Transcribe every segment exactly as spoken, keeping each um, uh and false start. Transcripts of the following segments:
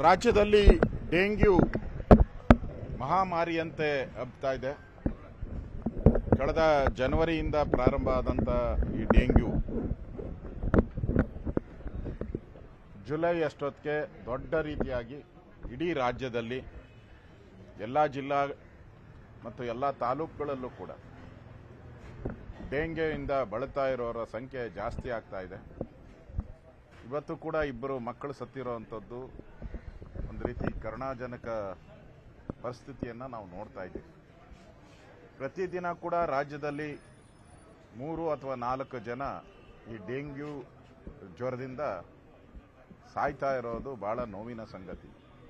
ರಾಜ್ಯದಲ್ಲಿ ಡೆಂಗ್ಯೂ ಮಹಾಮಾರಿಯಂತೆ ಹಬ್ತಾ ಇದೆ. ಕಳೆದ ಜನವರಿಯಿಂದ ಪ್ರಾರಂಭ ಆದಂಥ ಈ ಡೆಂಗ್ಯೂ ಜುಲೈ ಅಷ್ಟೊತ್ತಿಗೆ ದೊಡ್ಡ ರೀತಿಯಾಗಿ ಇಡೀ ರಾಜ್ಯದಲ್ಲಿ ಎಲ್ಲ ಜಿಲ್ಲಾ ಮತ್ತು ಎಲ್ಲ ತಾಲೂಕುಗಳಲ್ಲೂ ಕೂಡ ಡೆಂಗ್ಯೂಯಿಂದ ಬಳಲ್ತಾ ಇರೋರ ಸಂಖ್ಯೆ ಜಾಸ್ತಿ ಆಗ್ತಾ ಇದೆ. ಇವತ್ತು ಕೂಡ ಇಬ್ಬರು ಮಕ್ಕಳು ಸತ್ತಿರೋವಂಥದ್ದು ಒಂದು ರೀತಿ ಕರುಣಾಜನಕ ಪರಿಸ್ಥಿತಿಯನ್ನು ನಾವು ನೋಡ್ತಾ ಇದ್ದೀವಿ. ಪ್ರತಿದಿನ ಕೂಡ ರಾಜ್ಯದಲ್ಲಿ ಮೂರು ಅಥವಾ ನಾಲ್ಕು ಜನ ಈ ಡೆಂಗ್ಯೂ ಜ್ವರದಿಂದ ಸಾಯ್ತಾ ಇರೋದು ಬಹಳ ನೋವಿನ ಸಂಗತಿ.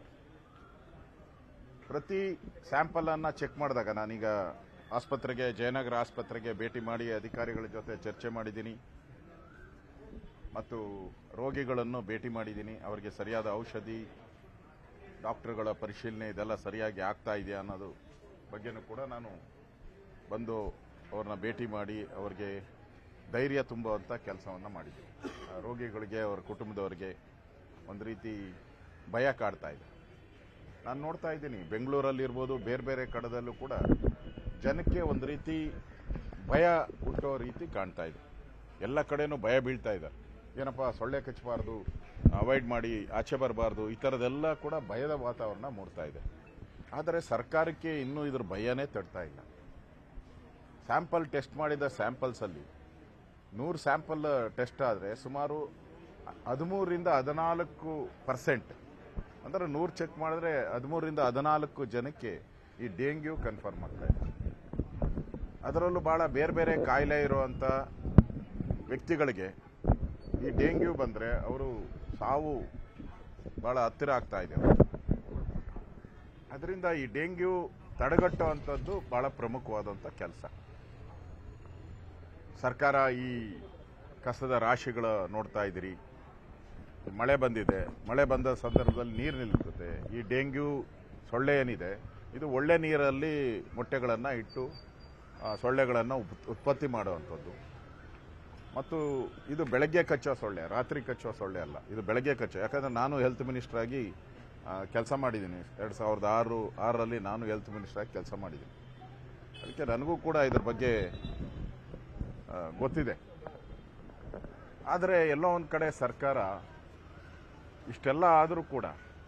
ಪ್ರತಿ ಸ್ಯಾಂಪಲನ್ನು ಚೆಕ್ ಮಾಡಿದಾಗ, ನಾನೀಗ ಆಸ್ಪತ್ರೆಗೆ ಜಯನಗರ ಆಸ್ಪತ್ರೆಗೆ ಭೇಟಿ ಮಾಡಿ ಅಧಿಕಾರಿಗಳ ಜೊತೆ ಚರ್ಚೆ ಮಾಡಿದ್ದೀನಿ ಮತ್ತು ರೋಗಿಗಳನ್ನು ಭೇಟಿ ಮಾಡಿದ್ದೀನಿ. ಅವರಿಗೆ ಸರಿಯಾದ ಔಷಧಿ, ಡಾಕ್ಟರ್ಗಳ ಪರಿಶೀಲನೆ ಇದೆಲ್ಲ ಸರಿಯಾಗಿ ಆಗ್ತಾ ಇದೆಯಾ ಅನ್ನೋದು ಬಗ್ಗೆನೂ ಕೂಡ ನಾನು ಬಂದು ಅವ್ರನ್ನ ಭೇಟಿ ಮಾಡಿ ಅವರಿಗೆ ಧೈರ್ಯ ತುಂಬುವಂಥ ಕೆಲಸವನ್ನು ಮಾಡಿದ್ದೀನಿ. ರೋಗಿಗಳಿಗೆ, ಅವರ ಕುಟುಂಬದವರಿಗೆ ಒಂದು ರೀತಿ ಭಯ ಕಾಡ್ತಾ ಇದೆ. ನಾನು ನೋಡ್ತಾ ಇದ್ದೀನಿ, ಬೆಂಗಳೂರಲ್ಲಿರ್ಬೋದು, ಬೇರೆ ಬೇರೆ ಕಡೆದಲ್ಲೂ ಕೂಡ ಜನಕ್ಕೆ ಒಂದು ರೀತಿ ಭಯ ಹುಟ್ಟೋ ರೀತಿ ಕಾಣ್ತಾ ಇದೆ. ಎಲ್ಲ ಕಡೆನೂ ಭಯ ಬೀಳ್ತಾ ಇದೆ. ಏನಪ್ಪ, ಸೊಳ್ಳೆ ಕಚ್ಚಬಾರ್ದು, ಅವಾಯ್ಡ್ ಮಾಡಿ, ಆಚೆ ಬರಬಾರ್ದು, ಈ ಥರದೆಲ್ಲ ಕೂಡ ಭಯದ ವಾತಾವರಣ ಮೂಡ್ತಾ ಇದೆ. ಆದರೆ ಸರ್ಕಾರಕ್ಕೆ ಇನ್ನೂ ಇದ್ರ ಭಯನೇ ತಡ್ತಾ ಇಲ್ಲ. ಸ್ಯಾಂಪಲ್ ಟೆಸ್ಟ್ ಮಾಡಿದ ಸ್ಯಾಂಪಲ್ಸಲ್ಲಿ ನೂರು ಸ್ಯಾಂಪಲ್ ಟೆಸ್ಟ್ ಆದರೆ ಸುಮಾರು ಹದಿಮೂರರಿಂದ ಹದಿನಾಲ್ಕು ಪರ್ಸೆಂಟ್ ಅಂದರೆ ನೂರು ಚೆಕ್ ಮಾಡಿದ್ರೆ ಹದಿಮೂರರಿಂದ ಹದಿನಾಲ್ಕು ಜನಕ್ಕೆ ಈ ಡೆಂಗ್ಯೂ ಕನ್ಫರ್ಮ್ ಆಗ್ತಾ ಇದೆ. ಅದರಲ್ಲೂ ಭಾಳ ಬೇರೆ ಬೇರೆ ಕಾಯಿಲೆ ಇರುವಂಥ ವ್ಯಕ್ತಿಗಳಿಗೆ ಈ ಡೆಂಗ್ಯೂ ಬಂದರೆ ಅವರು ಸಾವು ಭಾಳ ಹತ್ತಿರ ಆಗ್ತಾ ಇದೆ. ಅದರಿಂದ ಈ ಡೆಂಗ್ಯೂ ತಡೆಗಟ್ಟುವಂಥದ್ದು ಭಾಳ ಪ್ರಮುಖವಾದಂಥ ಕೆಲಸ. ಸರ್ಕಾರ ಈ ಕಸದ ರಾಶಿಗಳ ನೋಡ್ತಾ ಇದ್ದೀರಿ. ಮಳೆ ಬಂದಿದೆ, ಮಳೆ ಬಂದ ಸಂದರ್ಭದಲ್ಲಿ ನೀರು ನಿಲ್ಲುತ್ತೆ. ಈ ಡೆಂಗ್ಯೂ ಸೊಳ್ಳೆ ಏನಿದೆ, ಇದು ಒಳ್ಳೆ ನೀರಲ್ಲಿ ಮೊಟ್ಟೆಗಳನ್ನು ಇಟ್ಟು ಸೊಳ್ಳೆಗಳನ್ನು ಉತ್ಪತ್ತಿ ಮಾಡುವಂಥದ್ದು. ಮತ್ತು ಇದು ಬೆಳಗ್ಗೆ ಕಚ್ಚೋ ಸೊಳ್ಳೆ, ರಾತ್ರಿ ಕಚ್ಚೋ ಸೊಳ್ಳೆ ಅಲ್ಲ, ಇದು ಬೆಳಗ್ಗೆ ಕಚ್ಚೋ. ಯಾಕಂದರೆ ನಾನು ಹೆಲ್ತ್ ಮಿನಿಸ್ಟರ್ ಆಗಿ ಕೆಲಸ ಮಾಡಿದ್ದೀನಿ. ಎರಡು ಸಾವಿರದ ಆರು ಆರರಲ್ಲಿ ನಾನು ಹೆಲ್ತ್ ಮಿನಿಸ್ಟರ್ ಆಗಿ ಕೆಲಸ ಮಾಡಿದ್ದೀನಿ. ಅದಕ್ಕೆ ನನಗೂ ಕೂಡ ಇದ್ರ ಬಗ್ಗೆ ಗೊತ್ತಿದೆ. ಆದರೆ ಎಲ್ಲೋ ಒಂದು ಕಡೆ ಸರ್ಕಾರ ಇಷ್ಟೆಲ್ಲ ಆದರೂ ಕೂಡ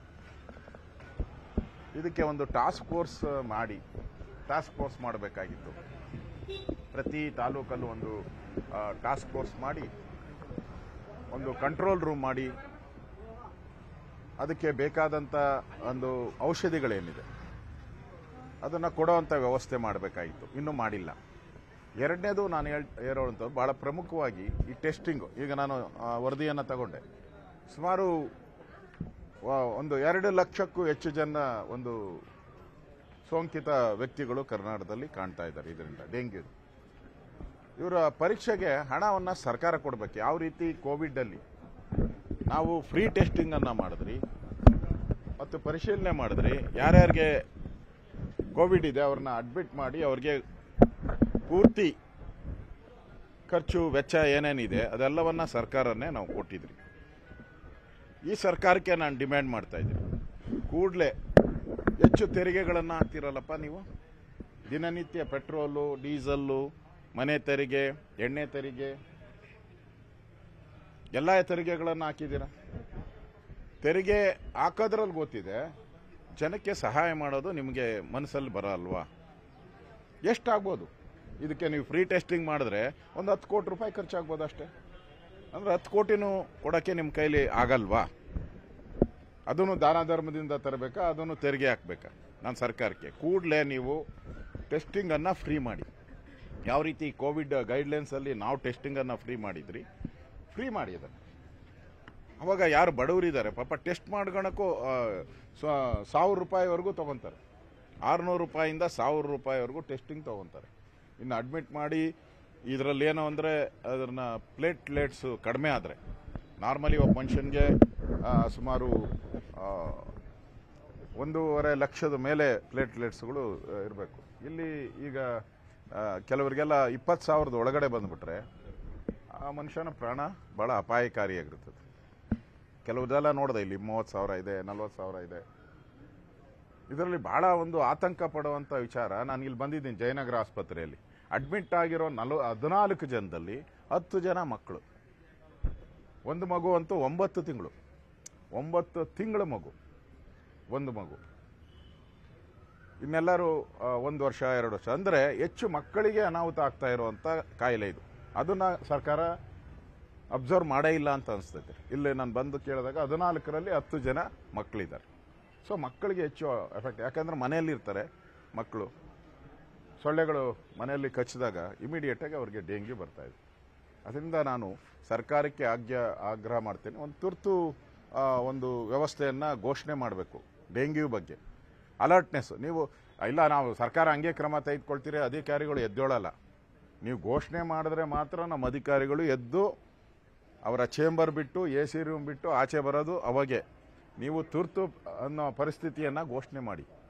ಇದಕ್ಕೆ ಒಂದು ಟಾಸ್ಕ್ ಫೋರ್ಸ್ ಮಾಡಿ ಟಾಸ್ಕ್ ಫೋರ್ಸ್ ಮಾಡಬೇಕಾಗಿತ್ತು. ಪ್ರತಿ ತಾಲೂಕಲ್ಲೂ ಒಂದು ಟಾಸ್ಕ್ ಫೋರ್ಸ್ ಮಾಡಿ ಒಂದು ಕಂಟ್ರೋಲ್ ರೂಮ್ ಮಾಡಿ ಅದಕ್ಕೆ ಬೇಕಾದಂಥ ಒಂದು ಔಷಧಿಗಳೇನಿದೆ ಅದನ್ನು ಕೊಡೋವಂಥ ವ್ಯವಸ್ಥೆ ಮಾಡಬೇಕಾಗಿತ್ತು. ಇನ್ನೂ ಮಾಡಿಲ್ಲ. ಎರಡನೇದು ನಾನು ಹೇಳ್ ಹೇಳೋವಂಥದ್ದು ಭಾಳ ಪ್ರಮುಖವಾಗಿ ಈ ಟೆಸ್ಟಿಂಗು. ಈಗ ನಾನು ವರದಿಯನ್ನು ತಗೊಂಡೆ, ಸುಮಾರು ಒಂದು ಎರಡು ಲಕ್ಷಕ್ಕೂ ಹೆಚ್ಚು ಜನ ಒಂದು ಸೋಂಕಿತ ವ್ಯಕ್ತಿಗಳು ಕರ್ನಾಟಕದಲ್ಲಿ ಕಾಣ್ತಾ ಇದ್ದಾರೆ ಇದರಿಂದ, ಡೆಂಗ್ಯೂ. ಇವರ ಪರೀಕ್ಷೆಗೆ ಹಣವನ್ನು ಸರ್ಕಾರ ಕೊಡಬೇಕು. ಯಾವ ರೀತಿ ಕೋವಿಡಲ್ಲಿ ನಾವು ಫ್ರೀ ಟೆಸ್ಟಿಂಗನ್ನು ಮಾಡಿದ್ರಿ ಮತ್ತು ಪರಿಶೀಲನೆ ಮಾಡಿದ್ರಿ, ಯಾರ್ಯಾರಿಗೆ ಕೋವಿಡ್ ಇದೆ ಅವ್ರನ್ನ ಅಡ್ಮಿಟ್ ಮಾಡಿ ಅವ್ರಿಗೆ ಪೂರ್ತಿ ಖರ್ಚು ವೆಚ್ಚ ಏನೇನಿದೆ ಅದೆಲ್ಲವನ್ನ ಸರ್ಕಾರನೇ ನಾವು ಕೊಟ್ಟಿದ್ರಿ. ಈ ಸರ್ಕಾರಕ್ಕೆ ನಾನು ಡಿಮ್ಯಾಂಡ್ ಮಾಡ್ತಾ ಇದ್ದೀನಿ, ಕೂಡಲೇ ಹೆಚ್ಚು ತೆರಿಗೆಗಳನ್ನು ಹಾಕ್ತಿರಲ್ಲಪ್ಪ ನೀವು. ದಿನನಿತ್ಯ ಪೆಟ್ರೋಲು, ಡೀಸಲ್ಲು, ಮನೆ ತೆರಿಗೆ, ಎಣ್ಣೆ ತೆರಿಗೆ, ಎಲ್ಲ ತೆರಿಗೆಗಳನ್ನು ಹಾಕಿದ್ದೀರ. ತೆರಿಗೆ ಹಾಕೋದ್ರಲ್ಲಿ ಗೊತ್ತಿದೆ, ಜನಕ್ಕೆ ಸಹಾಯ ಮಾಡೋದು ನಿಮಗೆ ಮನಸ್ಸಲ್ಲಿ ಬರಲ್ವಾ? ಎಷ್ಟಾಗ್ಬೋದು ಇದಕ್ಕೆ? ನೀವು ಫ್ರೀ ಟೆಸ್ಟಿಂಗ್ ಮಾಡಿದ್ರೆ ಒಂದು ಹತ್ತು ಕೋಟಿ ರೂಪಾಯಿ ಖರ್ಚಾಗ್ಬೋದು ಅಷ್ಟೇ. ಅಂದರೆ ಹತ್ತು ಕೋಟಿನೂ ಕೊಡೋಕ್ಕೆ ನಿಮ್ಮ ಕೈಲಿ ಆಗಲ್ವಾ? ಅದನ್ನು ದಾನ ಧರ್ಮದಿಂದ ತರಬೇಕಾ, ಅದನ್ನು ತೆರಿಗೆ ಹಾಕಬೇಕಾ? ನಾನು ಸರ್ಕಾರಕ್ಕೆ ಕೂಡಲೇ ನೀವು ಟೆಸ್ಟಿಂಗನ್ನು ಫ್ರೀ ಮಾಡಿ. ಯಾವ ರೀತಿ ಕೋವಿಡ್ ಗೈಡ್ಲೈನ್ಸಲ್ಲಿ ನಾವು ಟೆಸ್ಟಿಂಗನ್ನು ಫ್ರೀ ಮಾಡಿದ್ರಿ, ಫ್ರೀ ಮಾಡಿ ಅದನ್ನು. ಅವಾಗ ಯಾರು ಬಡವರಿದ್ದಾರೆ ಪಾಪ ಟೆಸ್ಟ್ ಮಾಡ್ಕೊಳಕ್ಕೂ ಸಾವಿರ ರೂಪಾಯಿವರೆಗೂ ತೊಗೊತಾರೆ. ಆರುನೂರು ರೂಪಾಯಿಂದ ಸಾವಿರ ರೂಪಾಯಿವರೆಗೂ ಟೆಸ್ಟಿಂಗ್ ತೊಗೊತಾರೆ. ಇನ್ನು ಅಡ್ಮಿಟ್ ಮಾಡಿ ಇದರಲ್ಲಿ ಏನು ಅಂದರೆ ಅದನ್ನ ಪ್ಲೇಟ್ಲೆಟ್ಸು ಕಡಿಮೆ ಆದರೆ, ನಾರ್ಮಲಿ ಒಬ್ಬ ಮನುಷ್ಯನಿಗೆ ಸುಮಾರು ಒಂದೂವರೆ ಲಕ್ಷದ ಮೇಲೆ ಪ್ಲೇಟ್ಲೆಟ್ಸ್ಗಳು ಇರಬೇಕು. ಇಲ್ಲಿ ಈಗ ಕೆಲವರಿಗೆಲ್ಲ ಇಪ್ಪತ್ತು ಸಾವಿರದ ಒಳಗಡೆ ಬಂದುಬಿಟ್ರೆ ಆ ಮನುಷ್ಯನ ಪ್ರಾಣ ಭಾಳ ಅಪಾಯಕಾರಿಯಾಗಿರ್ತದೆ. ಕೆಲವುದೆಲ್ಲ ನೋಡಿದೆ, ಇಲ್ಲಿ ಮೂವತ್ತು ಸಾವಿರ ಇದೆ, ನಲ್ವತ್ತು ಸಾವಿರ ಇದೆ. ಇದರಲ್ಲಿ ಬಹಳ ಒಂದು ಆತಂಕ ಪಡುವಂಥ ವಿಚಾರ. ನಾನು ಇಲ್ಲಿ ಬಂದಿದ್ದೀನಿ ಜಯನಗರ ಆಸ್ಪತ್ರೆಯಲ್ಲಿ ಅಡ್ಮಿಟ್ ಆಗಿರೋ ನಲ್ವ ಹದಿನಾಲ್ಕು ಜನದಲ್ಲಿ ಹತ್ತು ಜನ ಮಕ್ಕಳು. ಒಂದು ಮಗು ಅಂತೂ ಒಂಬತ್ತು ತಿಂಗಳು ಒಂಬತ್ತು ತಿಂಗಳ ಮಗು ಒಂದು ಮಗು. ಇನ್ನೆಲ್ಲರೂ ಒಂದು ವರ್ಷ ಎರಡು ವರ್ಷ. ಅಂದರೆ ಹೆಚ್ಚು ಮಕ್ಕಳಿಗೆ ಅನಾಹುತ ಆಗ್ತಾ ಇರುವಂಥ ಕಾಯಿಲೆ ಇದು. ಅದನ್ನ ಸರ್ಕಾರ ಅಬ್ಸರ್ವ್ ಮಾಡೇ ಇಲ್ಲ ಅಂತ ಅನಿಸ್ತೈತೆ. ಇಲ್ಲಿ ನಾನು ಬಂದು ಕೇಳಿದಾಗ ಹದಿನಾಲ್ಕರಲ್ಲಿ ಹತ್ತು ಜನ ಮಕ್ಕಳಿದ್ದಾರೆ. ಸೊ ಮಕ್ಕಳಿಗೆ ಹೆಚ್ಚು ಎಫೆಕ್ಟ್. ಯಾಕಂದ್ರೆ ಮನೆಯಲ್ಲಿ ಇರ್ತಾರೆ ಮಕ್ಕಳು, ಸೊಳ್ಳೆಗಳು ಮನೆಯಲ್ಲಿ ಕಚ್ಚಿದಾಗ ಇಮಿಡಿಯೇಟಾಗಿ ಅವ್ರಿಗೆ ಡೆಂಗ್ಯೂ ಬರ್ತಾ ಇದೆ. ಅದರಿಂದ ನಾನು ಸರ್ಕಾರಕ್ಕೆ ಆಜ್ಞೆ ಆಗ್ರಹ ಮಾಡ್ತೇನೆ, ಒಂದು ತುರ್ತು ಒಂದು ವ್ಯವಸ್ಥೆಯನ್ನು ಘೋಷಣೆ ಮಾಡಬೇಕು ಡೆಂಗ್ಯೂ ಬಗ್ಗೆ. ಅಲರ್ಟ್ನೆಸ್. ನೀವು ಇಲ್ಲ ನಾವು ಸರ್ಕಾರ ಹಂಗೆ ಕ್ರಮ ತೆಗೆದುಕೊಳ್ತೀರಿ, ಅಧಿಕಾರಿಗಳು ಎದ್ದೇಳಲ್ಲ. ನೀವು ಘೋಷಣೆ ಮಾಡಿದ್ರೆ ಮಾತ್ರ ನಮ್ಮ ಅಧಿಕಾರಿಗಳು ಎದ್ದು ಅವರ ಚೇಂಬರ್ ಬಿಟ್ಟು ಎ ಸಿ ರೂಮ್ ಬಿಟ್ಟು ಆಚೆ ಬರೋದು. ಅವಾಗೆ ನೀವು ತುರ್ತು ಅನ್ನೋ ಪರಿಸ್ಥಿತಿಯನ್ನು ಘೋಷಣೆ ಮಾಡಿ.